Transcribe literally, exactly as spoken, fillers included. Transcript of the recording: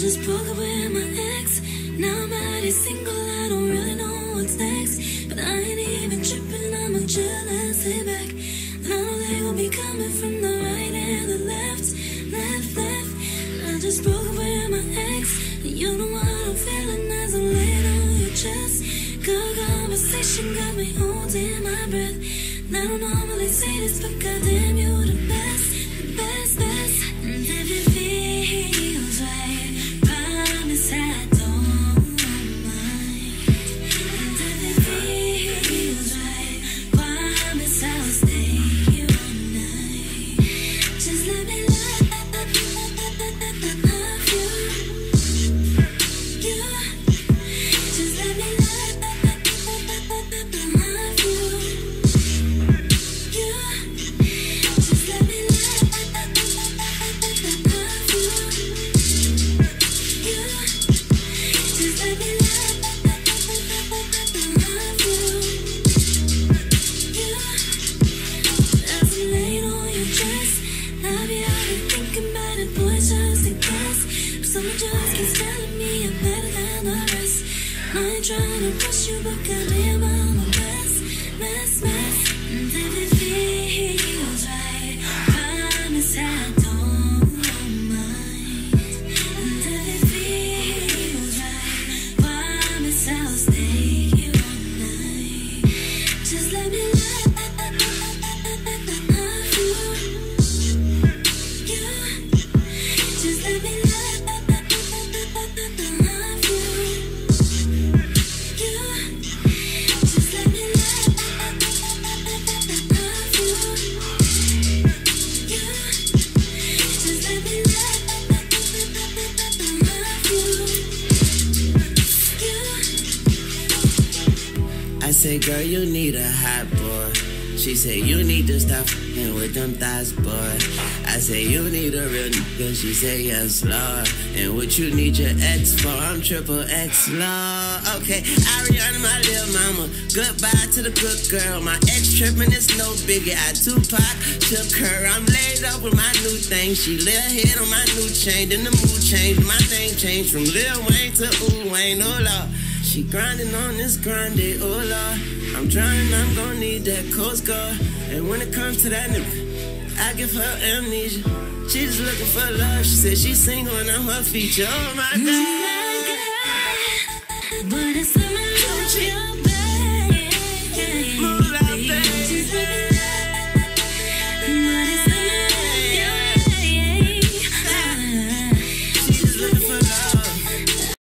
just broke up with my ex. Now I'm already single, I don't really know what's next. But I ain't even tripping, I'ma chill and sit back. I know they gon' be coming from the right and the left, left, left. I just broke up with my ex. You know what I'm feeling as I'm laying on your chest. Good conversation got me holding my breath. And I don't normally say this, but goddamn you the best, the best, best. And if it feels right, promise I don't mind. And if it feels right, promise I'll stay here all night. Just let me love, love you, you. Just let me love, love you, you. Just let me love, love you, you. Just let me love, love you, you. As I'm laying on your dress, I'll be out here thinking about it, boy, just in case. But someone just keeps telling me I'm better than the rest. I ain't trying to push you, but goddamn, I'm a mess, mess, mess. And if it feels right, promise I don't mind. And if it feels right, promise I'll stay here all night. Just let me love you, you. Just let me love you, you. Just let me love you, you. Just let me love you, you. I say, girl, you need a hot boy. She say, you need to stop f***ing with them thighs, boy. I say, you need a real nigga. She say, yes, Lord. And what you need your ex for? I'm triple X, Lord. Okay, Ariana, my little mama. Goodbye to the good girl. My ex tripping, it's no biggie. I Tupac took her. I'm laid up with my new thing. She lil' head on my new chain. Then the mood changed. My thing changed from Lil Wayne to Ooh Wayne. Oh, Lord. She grinding on this grinding, oh Lord. I'm drowning, I'm gonna need that Coast Guard. And when it comes to that nigga, I give her amnesia. She just looking for love. She said she's single and I'm her feature. Oh my God. But it's summer.